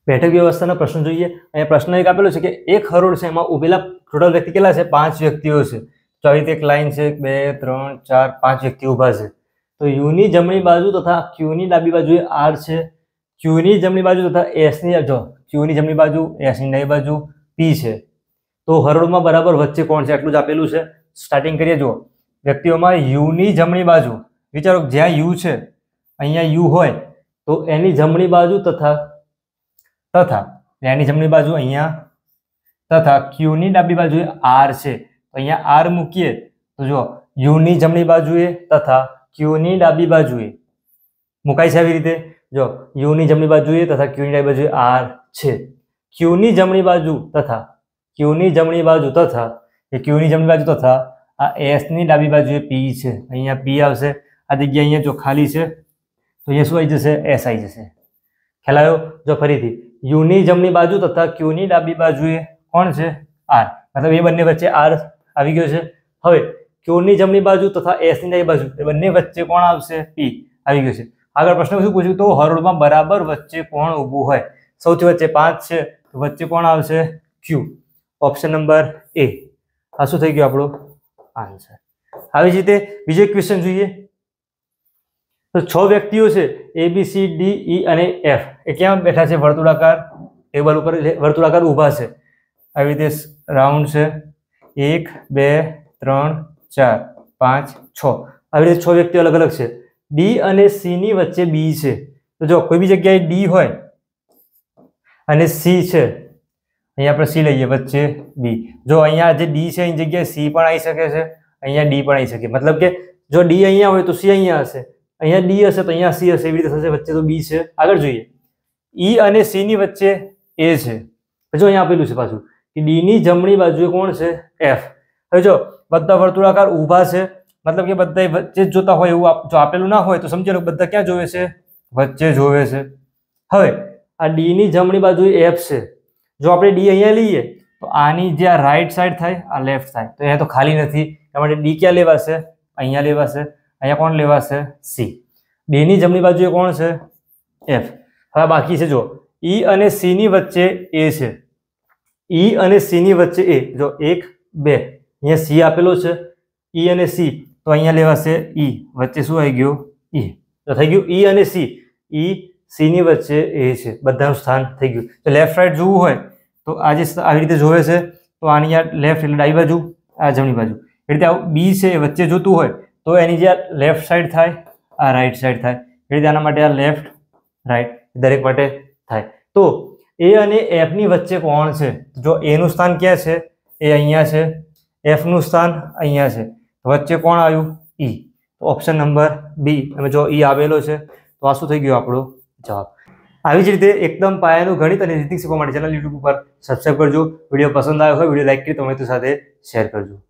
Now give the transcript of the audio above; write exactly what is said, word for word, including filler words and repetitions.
બેઠક વ્યવસ્થાના પ્રશ્નો જોઈએ। અહીંયા પ્રશ્ન એક આપેલો છે કે એક હરોળ છે, એમાં ઉભેલા ટોટલ વ્યક્તિ કેટલા છે? પાંચ વ્યક્તિઓ છે। તો આવી રીતે એક લાઈન છે, બે ત્રણ ચાર પાંચ વ્યક્તિ ઊભા છે। તો યુની જમણી બાજુ તથા ક્યુની ડાબી બાજુએ આર છે, ક્યુની જમણી બાજુ તથા એસની જો ક્યુની જમણી બાજુ એસની ડાબી બાજુ પી છે। તો હરોળમાં બરાબર વચ્ચે કોણ છે? આટલું જ આપેલું છે। સ્ટાર્ટિંગ કરીએ। જો વ્યક્તિઓમાં યુની જમણી બાજુ, વિચારો જ્યાં યુ છે અહીંયા યુ હોય તો એની જમણી બાજુ તથા તથા એની જમણી બાજુ અહીંયા તથા ક્યુની ડાબી બાજુએ આર છે, તો અહીંયા આર મૂકીએ તો જો યુની જમણી બાજુએ તથા ક્યુની ડાબી બાજુએ મુકાય છે। આવી રીતે જો યુની જમણી બાજુએ તથા ક્યુની ડાબી બાજુએ આર છે, ક્યુની જમણી બાજુ તથા ક્યુની જમણી બાજુ તથા એ ક્યુની જમણી બાજુ તથા આ એસની ડાબી બાજુએ પી છે, અહીંયા પી આવશે। આ જગ્યા અહીંયા જો ખાલી છે તો અહીંયા શું આવી જશે? એસ આવી જશે। ખ્યાલ આવ્યો? જો ફરીથી યુની જમણી બાજુ તથા ક્યુની ડાબી બાજુએ કોણ છે? આર, મતલબ એ બંને વચ્ચે આર આવી ગયો છે। હવે ક્યુની જમણી બાજુ તથા એસની ડાબી બાજુ એ બંને વચ્ચે કોણ આવશે? પી આવી ગયો છે। આગળ પ્રશ્ન શું પૂછ્યું? તો હરોળમાં બરાબર વચ્ચે કોણ ઊભું હોય? સૌથી વચ્ચે પાંચ છે તો વચ્ચે કોણ આવશે? ક્યુ। Option number A. આ શું થઈ ગયું આપણો આન્સર। આવી જ રીતે બીજો એક ક્વેશ્ચન જોઈએ। તો છ વ્યક્તિઓ છે, એ બી સી ડી ઈ અને એફ, એ ક્યાં બેઠા છે? વર્તુળાકાર ટેબલ ઉપર વર્તુળાકાર ઊભા છે। આવી રીતે રાઉન્ડ છે, એક બે ત્રણ ચાર પાંચ છ, આવી રીતે છ વ્યક્તિઓ અલગ અલગ છે। ડી અને સી ની વચ્ચે બી છે, તો જો કોઈ બી જગ્યાએ ડી હોય અને સી છે, અહીંયા આપણે સી લઈએ, વચ્ચે બી, જો અહીંયા જે ડી છે એની જગ્યાએ સી પણ આવી શકે છે, અહીંયા ડી પણ આવી શકે। મતલબ કે જો ડી અહીંયા હોય તો સી અહીંયા હશે, અહીંયા ડી હશે તો અહીંયા સી હશે, એવી રીતે થશે। વચ્ચે તો બી છે। આગળ જોઈએ, ઈ અને સી ની વચ્ચે એ છે, જો અહીંયા આપેલું છે પાછું કે ડી ની જમણી બાજુએ કોણ છે? એફ। હવે જો બધા વર્તુળાકાર ઊભા છે, મતલબ કે બધા વચ્ચે જ જોતા હોય એવું જો આપેલું ના હોય તો સમજી લો બધા ક્યાં જોવે છે? વચ્ચે જોવે છે। હવે આ ડી ની જમણી બાજુ એફ છે, જો આપણે ડી અહીંયા લઈએ તો આની જે આ રાઈટ સાઈડ થાય, આ લેફ્ટ સાઈડ, તો અહીંયા તો ખાલી નથી, એટલા માટે ડી ક્યાં લેવાશે? અહીંયા લેવાશે। અહીંયા કોણ લેવાશે? સી। ડી ની જમણી બાજુએ કોણ છે? એફ। હવે બાકી છે જો ઈ અને સી ની વચ્ચે એ છે, ઈ અને સી ની વચ્ચે એ, જો એક બે, અહીંયા સી આપેલો છે, ઈ અને સી, તો અહીંયા લેવાશે ઈ, વચ્ચે શું આવી ગયું? ઈ, તો થઈ ગયું ઈ અને સી, ઈ સી ની વચ્ચે એ છે, બધાનું સ્થાન થઈ ગયું। તો લેફ્ટ રાઈટ જોવું હોય તો આ જે આવી રીતે જોવે છે તો આની આ લેફ્ટ એટલે ડાબી બાજુ, આ જમણી બાજુ, એ રીતે આવું બી છે એ વચ્ચે જોતું હોય તો એની જે લેફ્ટ સાઈડ થાય, આ રાઈટ સાઈડ થાય, એ રીતે આના માટે આ લેફ્ટ રાઈટ દરેક માટે થાય। તો એ અને એફ ની વચ્ચે કોણ છે? જો એ નું સ્થાન ક્યાં છે? એ અહીંયા છે, એફ નું સ્થાન અહીંયા છે, વચ્ચે કોણ આવ્યું? ઈ। તો ઓપ્શન નંબર બી, અને જો ઈ આવેલો છે તો આ શું થઈ ગયો આપણો જવાબ। આવી જ રીતે એકદમ પાયાનું ગણિત અને રીતિક શીખવા માટે ચેનલ યુટ્યુબ ઉપર સબસ્ક્રાઇબ કરજો। વિડીયો પસંદ આવ્યો હોય વિડીયો લાઈક કરી તમારી સાથે શેર કરજો।